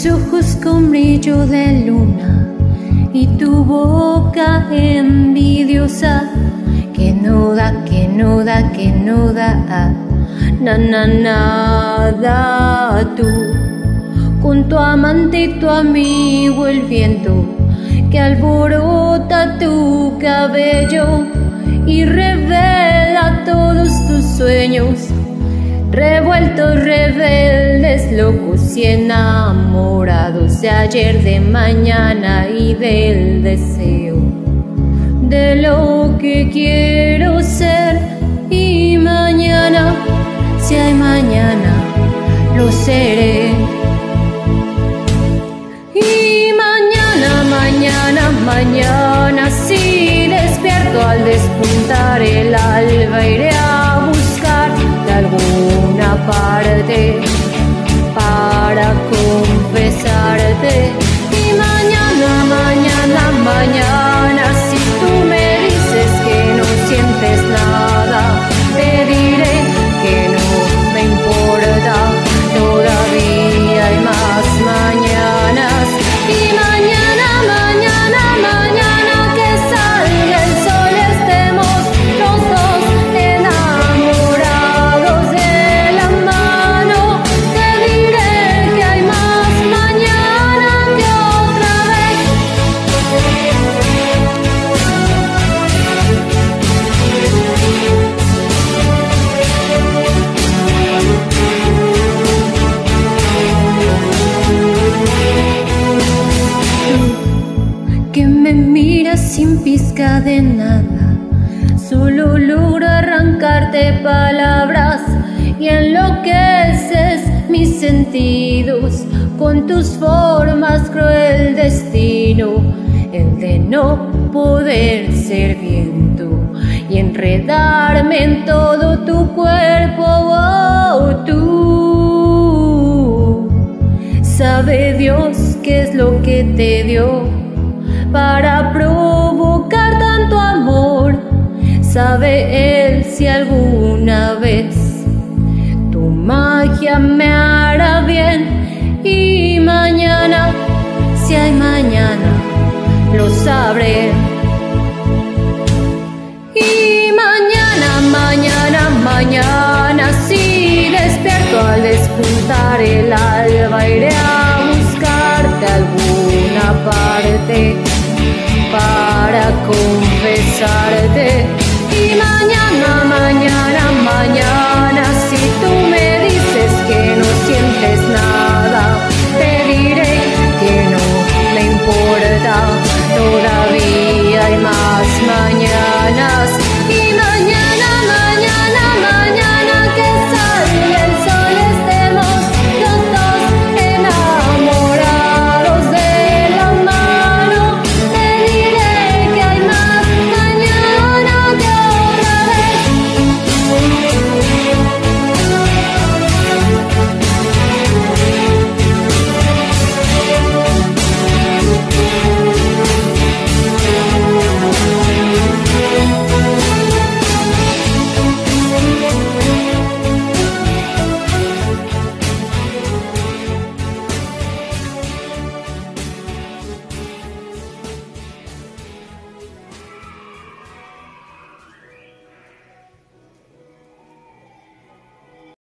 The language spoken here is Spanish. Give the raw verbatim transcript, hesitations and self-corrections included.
tus ojos con brillo de luna y tu boca envidiosa, que no da, que no da, que no da, na, na, nada. Tú, con tu amante y tu amigo el viento, que alborota tu cabello y revela todos tus sueños, revueltos, rebeldes, locos y enamorados de ayer, de mañana y del deseo de lo que quiero ser. Y mañana, si hay mañana, lo seré. Y mañana, mañana, mañana, si despierto al despuntar el alba, iré a buscar de alguna parte para confesarte. Y mañana, mañana, mañana, si tú me dices que no sientes nada, te diré que no me importa, todavía hay más mañanas. Y mañana, mañana, mañana, que salga el sol y estemos los dos enamorados de la mano, te diré que hay más mañana que otra vez. Que me miras sin pizca de nada, solo logro arrancarte palabras y enloqueces mis sentidos con tus formas, cruel destino, el de no poder ser viento y enredarme en todo tu cuerpo. Oh, tú, sabe Dios qué es lo que te dio para provocar tanto amor. Sabe Él si alguna vez tu magia me hará bien. Y mañana, si hay mañana, lo sabré. Y mañana, mañana, mañana, si despierto al despuntar el alba, iré a buscarte a alguna parte para confesarte.